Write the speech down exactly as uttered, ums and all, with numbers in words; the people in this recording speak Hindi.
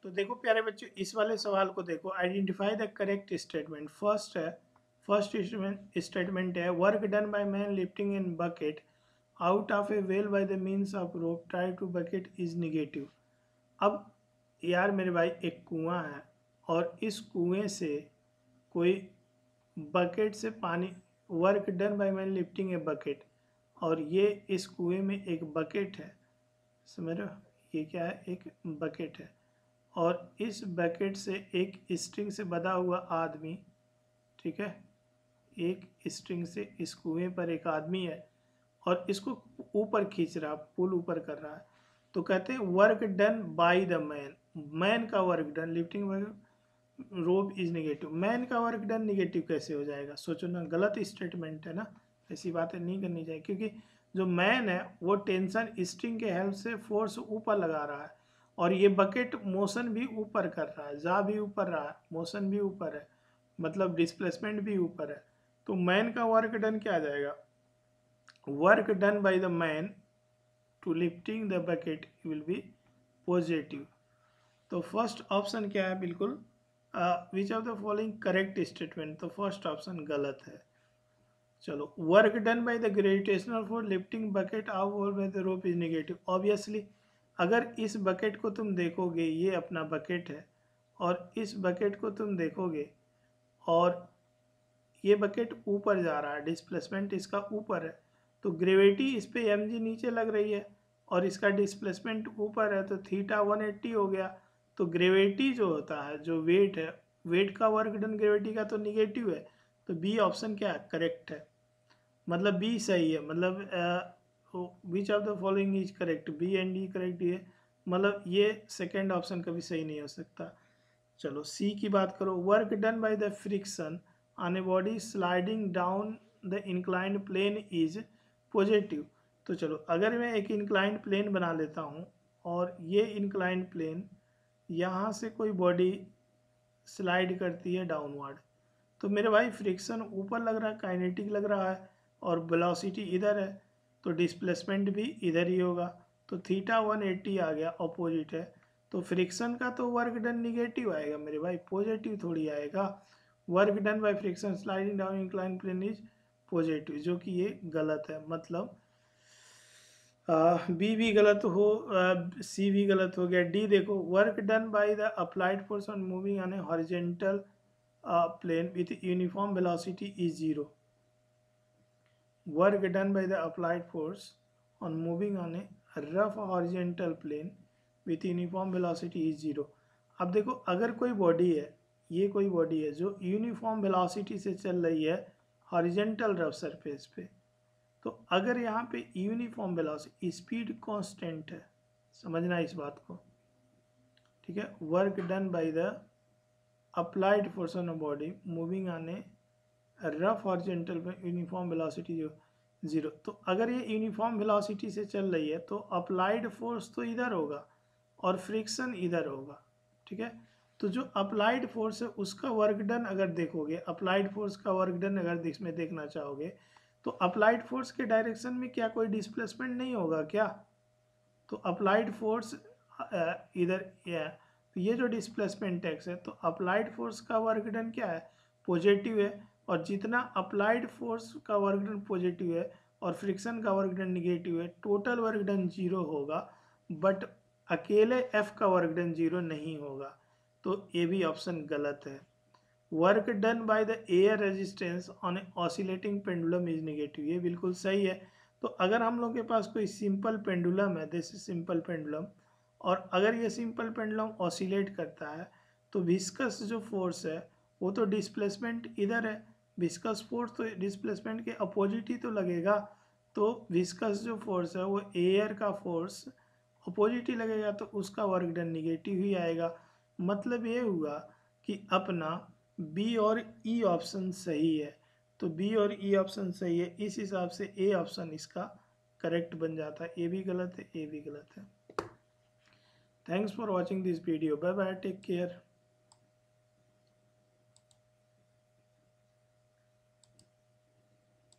तो देखो प्यारे बच्चों, इस वाले सवाल को देखो, identify the correct statement. First है, फर्स्ट स्टेटमेंट है work done by man lifting in bucket out of a well by the means of rope tied to bucket is negative. अब यार मेरे भाई, एक कुआं है और इस कुएं से कोई बकेट से पानी, work done by man lifting a bucket, और ये इस कुएं में एक बकेट है, समझ रहे हो, ये क्या है, एक बकेट है, और इस बकेट से एक स्ट्रिंग से बंधा हुआ आदमी, ठीक है, एक स्ट्रिंग से इस कुएं पर एक आदमी है और इसको ऊपर खींच रहा, पुल ऊपर कर रहा है। तो कहते हैं work done by the man, man का work done lifting rope is negative. Man का वर्क डन नेगेटिव कैसे हो जाएगा? सोचो ना, गलत स्टेटमेंट है ना, ऐसी बातें नहीं करनी चाहिए, क्योंकि जो मैन है वो टेंशन स्ट्रिंग के हेल्प से फोर्स ऊपर लगा रहा है और ये बकेट मोशन भी ऊपर कर रहा है, जा भी ऊपर रहा है, मोशन भी ऊपर है, मतलब डिस्प्लेसमेंट भी ऊपर है। तो मैन का वर्क डन क्या आ जाएगा? Work done by the man to lifting the bucket will be positive. तो फर्स्ट ऑप्शन क्या है? बिल्कुल which of the following correct statement? तो फर्स्ट ऑप्शन गलत है। चलो, work done by the gravitational force lifting bucket out by the rope is negative. Obviously अगर इस बकेट को तुम देखोगे, ये अपना बकेट है और इस बकेट को तुम देखोगे और ये बकेट ऊपर जा रहा है, डिस्प्लेसमेंट इसका ऊपर है, तो ग्रेविटी इस पे एम जी नीचे लग रही है और इसका डिस्प्लेसमेंट ऊपर है, तो थीटा वन एट्टी हो गया। तो ग्रेविटी जो होता है, जो वेट है, वेट का वर्क डन ग्रेविटी का तो निगेटिव है, तो बी ऑप्शन क्या है? करेक्ट है, मतलब बी सही है, मतलब which of the following is correct, B and D correct है, मतलब ये सेकेंड ऑप्शन कभी सही नहीं हो सकता। चलो सी की बात करो, work done by the friction on a body sliding down the inclined plane is positive. तो चलो, अगर मैं एक इंक्लाइंड प्लेन बना लेता हूँ और ये इंक्लाइंड प्लेन यहाँ से कोई बॉडी स्लाइड करती है डाउनवर्ड, तो मेरे भाई फ्रिक्शन ऊपर लग रहा है, काइनेटिक लग रहा है, और वेलोसिटी इधर है, तो डिस्प्लेसमेंट भी इधर ही होगा, तो थीटा वन एट्टी आ गया, अपोजिट है, तो फ्रिक्शन का तो वर्क डन निगेटिव आएगा मेरे भाई, पॉजिटिव थोड़ी आएगा। Work done by friction sliding down incline plane is positive, जो कि ये गलत है, मतलब बी भी गलत हो, सी भी गलत हो गया। डी देखो, work done by the applied force on moving on a horizontal plane with uniform velocity is zero. Work done by the applied force on moving on a rough horizontal plane with uniform velocity is zero. अब देखो, अगर कोई बॉडी है, ये कोई बॉडी है जो यूनिफॉर्म वेलोसिटी से चल रही है हॉरिजॉन्टल रफ सरफेस पे, तो अगर यहाँ पे यूनिफॉर्म वेलोसिटी, स्पीड कांस्टेंट है, समझना इस बात को, ठीक है, work done by the applied force on a body moving on a rough horizontal पे यूनिफॉर्म वेलोसिटी जो जीरो, तो अगर ये यूनिफॉर्म वेलोसिटी से चल रही है तो अप्लाइड फोर्स तो इधर होगा और फ्रिक्शन इधर होगा, ठीक है। तो जो अप्लाइड फोर्स है उसका वर्क डन अगर देखोगे, अप्लाइड फोर्स का वर्क डन अगर इसमें देखना चाहोगे, तो अप्लाइड फोर्स के डायरेक्शन में क्या कोई डिस्प्लेसमेंट नहीं होगा क्या? तो अप्लाइड फोर्स इधर, तो ये जो डिस्प्लेसमेंट एक्स है, तो अप्लाइड फोर्स का वर्क डन क्या है? पॉजिटिव है, और जितना अप्लाइड फोर्स का वर्क डन पॉजिटिव है और फ्रिक्शन का वर्क डन निगेटिव है, टोटल वर्क डन जीरो होगा, बट अकेले एफ का वर्क डन जीरो नहीं होगा, तो ए भी ऑप्शन गलत है। Work done by the air resistance on a oscillating pendulum is negative, ये बिल्कुल सही है। तो अगर हम लोग के पास कोई सिंपल पेंडुलम है, दिस इज सिंपल पेंडुलम, और अगर ये सिंपल पेंडुलम ऑसिलेट करता है, तो विस्कस जो फोर्स है वो तो डिस्प्लेसमेंट इधर है, विस्कस फोर्स तो डिस्प्लेसमेंट के अपोजिट ही तो लगेगा, तो विस्कस जो फोर्स है वो एयर का फोर्स अपोजिट ही लगेगा, तो उसका वर्क डन निगेटिव ही आएगा। मतलब ये हुआ कि अपना बी और ई ऑप्शन सही है, तो बी और ई ऑप्शन सही है, इस हिसाब से ए ऑप्शन इसका करेक्ट बन जाता है। ए भी गलत है, ए भी गलत है। Thanks for watching this video, bye bye, take care.